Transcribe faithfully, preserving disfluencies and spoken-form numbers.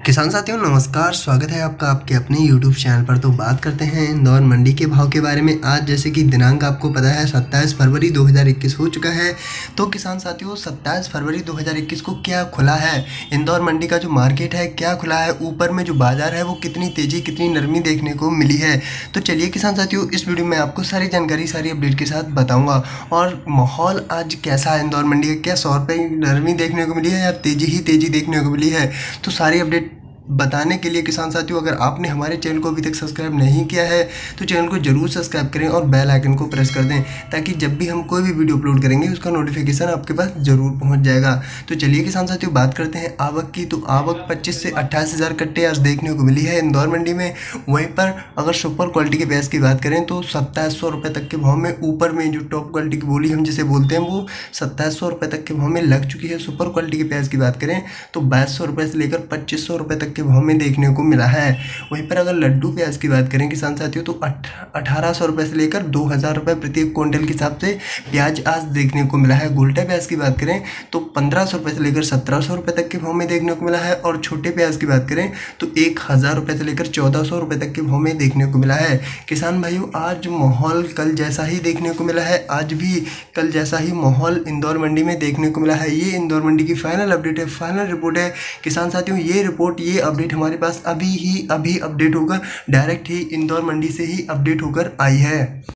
किसान साथियों नमस्कार, स्वागत है आपका आपके अपने यूट्यूब चैनल पर। तो बात करते हैं इंदौर मंडी के भाव के बारे में। आज जैसे कि दिनांक आपको पता है सत्ताईस फरवरी दो हज़ार इक्कीस हो चुका है। तो किसान साथियों सत्ताईस फरवरी दो हज़ार इक्कीस को क्या खुला है इंदौर मंडी का जो मार्केट है, क्या खुला है, ऊपर में जो बाजार है वो कितनी तेज़ी कितनी नरमी देखने को मिली है। तो चलिए किसान साथियों इस वीडियो में आपको सारी जानकारी सारी अपडेट के साथ बताऊँगा। और माहौल आज कैसा है इंदौर मंडी का, क्या सौ रुपये नरमी देखने को मिली है या तेज़ी ही तेज़ी देखने को मिली है, तो सारी अपडेट बताने के लिए किसान साथियों अगर आपने हमारे चैनल को अभी तक सब्सक्राइब नहीं किया है तो चैनल को जरूर सब्सक्राइब करें और बेल आइकन को प्रेस कर दें, ताकि जब भी हम कोई भी वीडियो अपलोड करेंगे उसका नोटिफिकेशन आपके पास जरूर पहुंच जाएगा। तो चलिए किसान साथियों बात करते हैं आवक की। तो आवक पच्चीस से अट्ठाईस हज़ार कट्टे आज देखने को मिली है इंदौर मंडी में। वहीं पर अगर सुपर क्वालिटी के भैंस की बात करें तो सत्ताईस सौ रुपये तक के भाव में, ऊपर में जो टॉप क्वालिटी की बोली हम जिसे बोलते हैं वो सत्ताईस सौ रुपये तक के भाव में लग चुकी है। सुपर क्वालिटी के भैंस की बात करें तो बाईस सौ रुपये से लेकर पच्चीस सौ रुपये तक के भाव में देखने को मिला है। वहीं पर अगर लड्डू प्याज की बात करें किसान साथियों तो अठारह सौ रुपये से लेकर दो हज़ार रुपये प्रति क्विंटल के हिसाब से प्याज आज देखने को मिला है। गोल्टा प्याज की बात करें तो पंद्रह सौ रुपये से लेकर सत्रह सौ रुपये तक के भाव में देखने को मिला है। और छोटे प्याज की बात करें तो एक हज़ार रुपये से लेकर चौदह सौ रुपये तक के भाव में देखने को मिला है। किसान भाइयों आज माहौल कल जैसा ही देखने को मिला है, आज भी कल जैसा ही माहौल इंदौर मंडी में देखने को मिला है। ये इंदौर मंडी की फाइनल अपडेट है, फाइनल रिपोर्ट है किसान साथियों। ये रिपोर्ट ये अपडेट हमारे पास अभी ही अभी अपडेट होकर डायरेक्ट ही इंदौर मंडी से ही अपडेट होकर आई है।